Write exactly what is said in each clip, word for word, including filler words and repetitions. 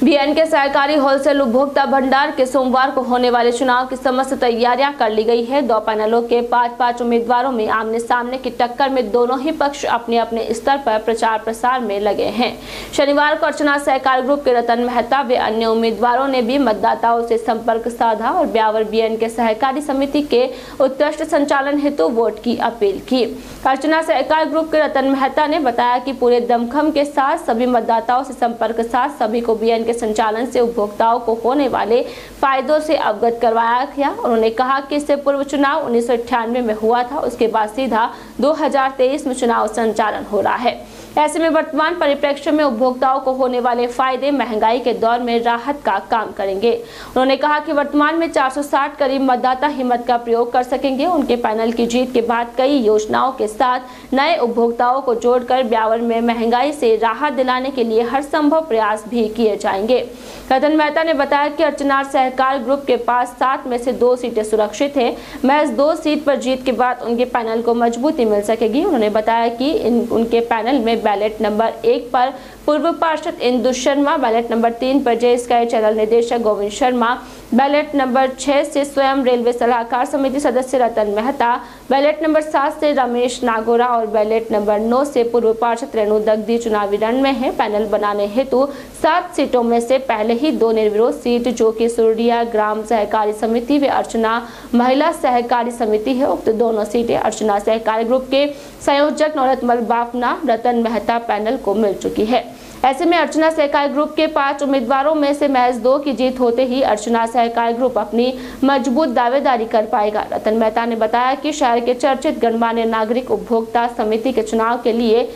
BN के सहकारी wholesale उपभोक्ता भंडार के सोमवार को होने वाले चुनाव की समस्त तैयारियां कर ली गई है। दो पैनलों के पांच पांच उम्मीदवारों में आमने सामने की टक्कर में दोनों ही पक्ष अपने अपने स्तर पर प्रचार प्रसार में लगे हैं। शनिवार को अर्चना सहकार ग्रुप के रतन मेहता व अन्य उम्मीदवारों ने भी मतदाताओं से संपर्क साधा और ब्यावर बीएन के सहकारी समिति के उत्कृष्ट संचालन हेतु वोट की अपील की। अर्चना सहकार ग्रुप के रतन मेहता ने बताया कि पूरे दमखम के साथ सभी मतदाताओं से संपर्क साथ सभी को बीएन के संचालन से उपभोक्ताओं को होने वाले फायदों से अवगत करवाया गया। उन्होंने कहा कि इससे पूर्व चुनाव उन्नीस सौ अट्ठानवे में हुआ था, उसके बाद सीधा दो हजार तेईस में चुनाव संचालन हो रहा है। ऐसे में वर्तमान परिप्रेक्ष्य में उपभोक्ताओं को होने वाले फायदे महंगाई के दौर में राहत का काम करेंगे। उन्होंने कहा कि वर्तमान में चार सौ साठ करीब मतदाता हिम्मत का प्रयोग कर सकेंगे। उनके पैनल की जीत के बाद कई योजनाओं के साथ नए उपभोक्ताओं को जोड़कर ब्यावर में महंगाई से राहत दिलाने के लिए हर संभव प्रयास भी किए जाएंगे। रतन मेहता ने बताया कि अर्चना सहकार ग्रुप के पास सात में से दो सीटें सुरक्षित है। महज दो सीट पर जीत के बाद उनके पैनल को मजबूती मिल सकेगी। उन्होंने बताया कि इन उनके पैनल में बैलेट नंबर एक पर पूर्व पार्षद इंदु शर्मा, बैलेट नंबर तीन पर जय स्काई चैनल निदेशक गोविंद शर्मा, बैलेट नंबर छह से स्वयं रेलवे सलाहकार समिति सदस्य रतन मेहता, बैलेट नंबर सात से रमेश नागोरा और बैलेट नंबर नौ से पूर्व पार्षद रेणु दग्दी चुनावी रण में है। पैनल बनाने हेतु सात सीटों में से पहले ही दो निर्विरोध सीट जो कि सुरडिया ग्राम सहकारी समिति व अर्चना महिला सहकारी समिति है, उक्त दोनों सीटें अर्चना सहकारी ग्रुप के संयोजक नौरतमल बाफना रतन मेहता पैनल को मिल चुकी है। ऐसे में अर्चना सहकारी ग्रुप के पांच उम्मीदवारों में से महज दो की जीत होते ही अर्चना सहकारी ग्रुप अपनी मजबूत दावेदारी कर पाएगा। रतन मेहता ने बताया कि शहर के चर्चित गणमान्य नागरिक उपभोक्ता समिति के चुनाव के लिए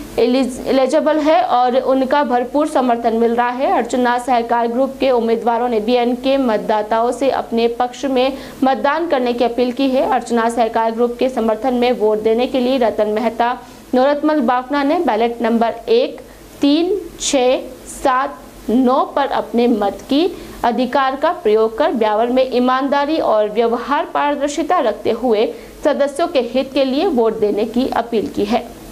एलिजिबल है और उनका भरपूर समर्थन मिल रहा है। अर्चना सहकार ग्रुप के उम्मीदवारों ने बीएन के मतदाताओं से अपने पक्ष में मतदान करने की अपील की है। अर्चना सहकार ग्रुप के समर्थन में वोट देने के लिए रतन मेहता नौरतमल बाफना ने बैलेट नंबर एक, तीन, छः, सात, नौ पर अपने मत की अधिकार का प्रयोग कर ब्यावर में ईमानदारी और व्यवहार पारदर्शिता रखते हुए सदस्यों के हित के लिए वोट देने की अपील की है।